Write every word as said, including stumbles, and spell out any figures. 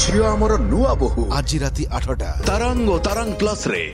ଝିଅ ଆମର ନୂଆ ବୋହୂ ଆଜି ରାତି ଆଠଟା ତରଙ୍ଗ ଓ ତରଙ୍ଗ ପ୍ଲସ ରେ।